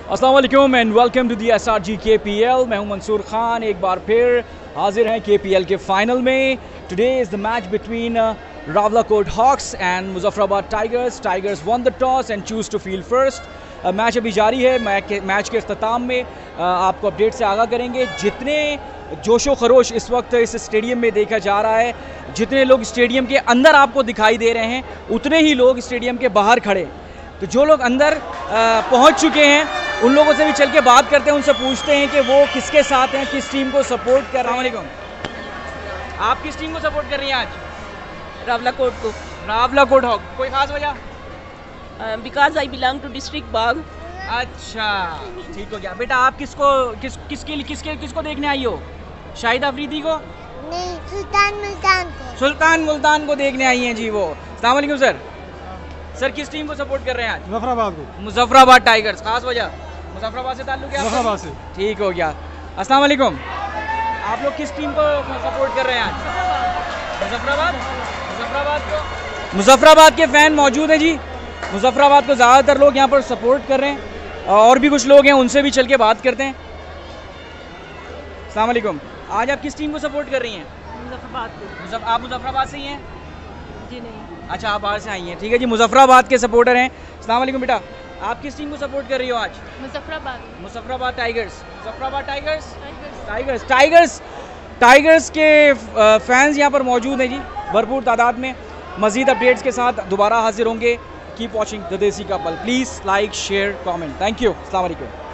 अस्सलाम वालेकुम and welcome to the SRG KPL। मैं हूं मंसूर खान, एक बार फिर हाजिर हैं KPL के फाइनल में। Today is the match between Rawalakot hawks and Muzaffarabad tigers. Tigers won the toss and choose to field first. Match अभी जारी है। मैच के अख्ताम में आपको अपडेट से आगाह करेंगे। जितने जोशो खरोश इस वक्त इस स्टेडियम में देखा जा रहा है, जितने लोग स्टेडियम के अंदर आपको दिखाई दे रहे हैं, उतने ही लोग स्टेडियम के बाहर खड़े। तो जो लोग अंदर पहुंच चुके हैं उन लोगों से भी चल के बात करते हैं, उनसे पूछते हैं कि वो किसके साथ हैं, किस टीम को सपोर्ट कर रहे हैं। आप किस टीम को सपोर्ट कर रही हैं आज? रावलाकोट को। रावलाकोट हॉक। कोई खास वजह? Because I belong to district Bagh. अच्छा, ठीक हो गया। बेटा आप किसको देखने आई हो? शाहिद अफरीदी को? नहीं, सुल्तान मुल्तान को। सुल्तान मुल्तान को देखने आई हैं जी वो। अस्सलाम वालेकुम सर। सर किस टीम को सपोर्ट कर रहे हैं आज? मुजफ्फराबाद को। मुजफ्फराबाद टाइगर्स। खास वजह? मुजफ्फराबाद से ताल्लुक है? मुजफ्फराबाद से। ठीक हो गया। अस्सलाम वालेकुम। आप लोग किस टीम को सपोर्ट कर रहे हैं आज? मुजफ्फराबाद। मुजफ्फराबाद के फैन मौजूद हैं जी। मुजफ्फराबाद को ज़्यादातर लोग यहाँ पर सपोर्ट कर रहे हैं और भी कुछ लोग हैं, उनसे भी चल के बात करते हैं। अस्सलाम वालेकुम। आज आप किस टीम को सपोर्ट कर रही हैं? मुजफ्फराबाद को। आप मुजफ्फराबाद से ही हैं? जी नहीं। अच्छा, आप बाहर से आई हैं। ठीक है जी, मुजफ्फराबाद के सपोर्टर हैं। अस्सलाम वालेकुम बेटा, आप किस टीम को सपोर्ट कर रही हो आज? Muzaffarabad. Muzaffarabad tigers. Muzaffarabad tigers. Tigers. Tigers के फैंस यहाँ पर मौजूद हैं जी, भरपूर तादाद में। मज़ीद अपडेट्स के साथ दोबारा हाजिर होंगे। कीप वॉचिंग द देसी का पल। Please like, share, comment. Thank you. अस्सलाम वालेकुम।